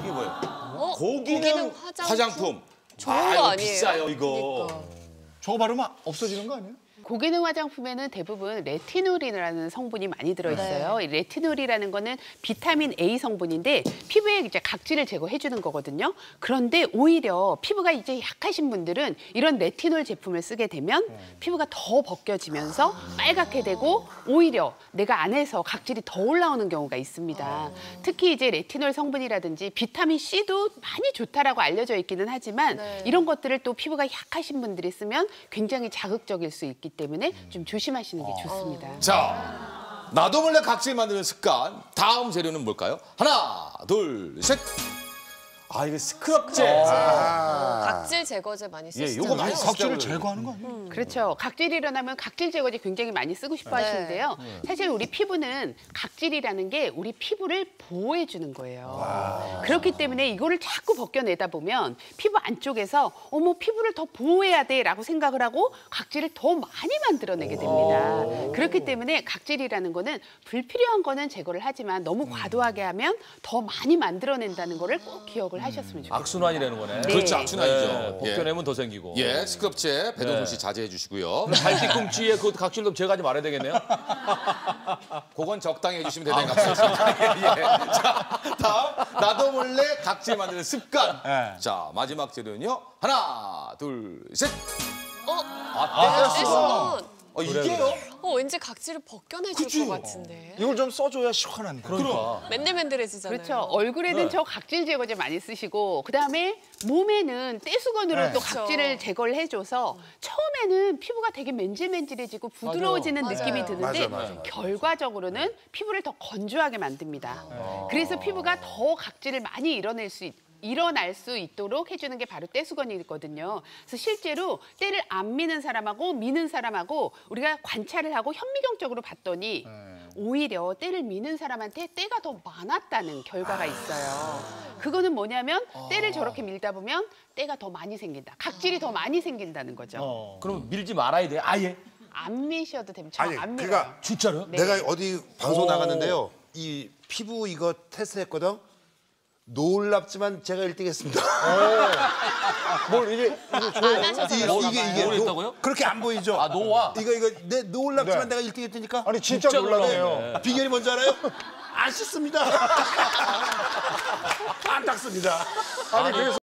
이게 뭐예요? 고기능 화장품. 좋은 거 이거 아니에요? 비싸요, 이거. 그러니까. 저거 바르면 없어지는 거 아니에요? 고기능 화장품에는 대부분 레티놀이라는 성분이 많이 들어있어요. 이 레티놀이라는 거는 비타민 A 성분인데 피부에 이제 각질을 제거해주는 거거든요. 그런데 오히려 피부가 이제 약하신 분들은 이런 레티놀 제품을 쓰게 되면 피부가 더 벗겨지면서 빨갛게 되고 오히려 내가 안에서 각질이 더 올라오는 경우가 있습니다. 특히 이제 레티놀 성분이라든지 비타민 C도 많이 좋다라고 알려져 있기는 하지만 이런 것들을 또 피부가 약하신 분들이 쓰면 굉장히 자극적일 수 있기 때문에 좀 조심하시는 게 좋습니다. 자, 나도 몰래 각질 만드는 습관. 다음 재료는 뭘까요? 하나, 둘, 셋. 이거 스크럽제. 각질 제거제 많이 쓰시잖아요. 요거 많이 각질을 제거하는 거 아니에요? 그렇죠. 각질이 일어나면 각질 제거제 굉장히 많이 쓰고 싶어 하시는데요. 사실 우리 피부는 각질이라는 게 우리 피부를 보호해 주는 거예요. 그렇기 때문에 이거를 자꾸 벗겨내다 보면 피부 안쪽에서 어머 피부를 더 보호해야 돼라고 생각을 하고 각질을 더 많이 만들어내게 됩니다. 그렇기 때문에 각질이라는 거는 불필요한 거는 제거를 하지만 너무 과도하게 하면 더 많이 만들어낸다는 거를 꼭 기억을 하셨으면 좋겠습니다. 악순환이라는 거네. 네. 그렇죠, 악순환이죠. 네, 벗겨내면 더 생기고. 예, 스크럽제 배동순 씨 자제해 주시고요. 발뒤꿈치에 그 각질 좀 제거하지 말아야 되겠네요. 그건 적당히 해주시면 되는 것 같습니다. 예. 자, 다음 나도 몰래 각질 만드는 습관. 자, 마지막 재료는요. 하나, 둘, 셋. 떼수건. 이게요? 왠지 각질을 벗겨내줄 것 같은데. 이걸 좀 써줘야 시원한데. 그러니까. 맨들맨들해지잖아요. 그렇죠. 얼굴에는 저 각질 제거제 많이 쓰시고 그다음에 몸에는 떼수건으로 또 각질을 제거를 해줘서 처음에는 피부가 되게 맨질맨질해지고 부드러워지는 느낌이 드는데 결과적으로는 피부를 더 건조하게 만듭니다. 그래서 피부가 더 각질을 많이 일어날 수 있도록 해주는 게 바로 떼수건이거든요. 그래서 실제로 때를 안 미는 사람하고 미는 사람하고 우리가 관찰을 하고 현미경적으로 봤더니 오히려 때를 미는 사람한테 때가 더 많았다는 결과가 있어요. 그거는 뭐냐면 때를 저렇게 밀다 보면 때가 더 많이 생긴다. 각질이 더 많이 생긴다는 거죠. 그럼 밀지 말아야 돼. 아예. 안 미셔도 됩니다. 아니, 안 밀어요. 그러니까 진짜로? 네. 내가 어디 방송 나갔는데요. 이 피부 이거 테스트했거든. 놀랍지만 제가 1등했습니다. 뭘 이게 안 하셔서 이게 뭘 했다고요? 그렇게 안 보이죠? 노화? 이거 내 놀랍지만 내가 1등했다니까. 아니 진짜 놀라네요. 비결이 뭔지 알아요? 안 씻습니다. 안 닦습니다. 아니 그래서